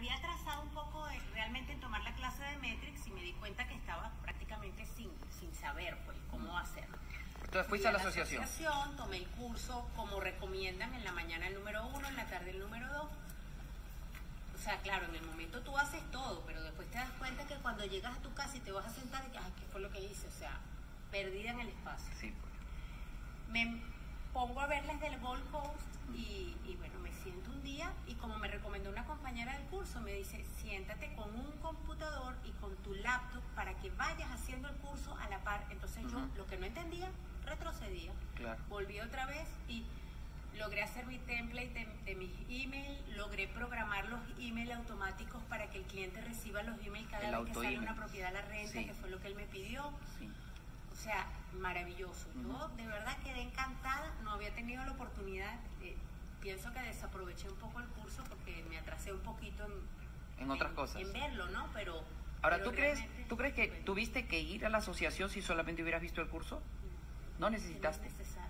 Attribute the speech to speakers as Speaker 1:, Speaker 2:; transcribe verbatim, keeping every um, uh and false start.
Speaker 1: había atrasado un poco de, realmente en tomar la clase de Metrics y me di cuenta que estaba prácticamente sin, sin saber pues cómo hacerlo.
Speaker 2: Entonces fuiste a la asociación.
Speaker 1: asociación, tomé el curso como recomiendan, en la mañana el número uno, en la tarde el número dos. O sea, claro, en el momento tú haces todo, pero después te das cuenta que cuando llegas a tu casa y te vas a sentar, y que, ay, ¿qué fue lo que hice? O sea, perdida en el espacio.
Speaker 2: Sí.
Speaker 1: Me pongo a verlas del Gold Coast y, y bueno, me siento un día y como me recomendó una compañera del curso, me dice, siéntate con un computador y con tu laptop para que vayas haciendo el curso a la par. Entonces uh-huh. yo, lo que no entendía, retrocedía.
Speaker 2: Claro.
Speaker 1: Volví otra vez y logré hacer mi template de, de mis emails, logré programar los emails automáticos para que el cliente reciba los emails cada
Speaker 2: el
Speaker 1: vez que sale una propiedad a la renta,
Speaker 2: sí.
Speaker 1: que fue lo que él me pidió.
Speaker 2: Sí.
Speaker 1: O sea, maravilloso. Uh-huh. Yo de verdad quedé encantada, no había tenido la oportunidad, eh, pienso que desaproveché un poco el curso porque me atrasé un poquito en,
Speaker 2: en otras
Speaker 1: en,
Speaker 2: cosas.
Speaker 1: En verlo, ¿no? Pero...
Speaker 2: Ahora,
Speaker 1: pero
Speaker 2: ¿tú crees, ¿tú crees que
Speaker 1: bueno.
Speaker 2: tuviste que ir a la asociación si solamente hubieras visto el curso? No necesitaste.
Speaker 1: No es necesario.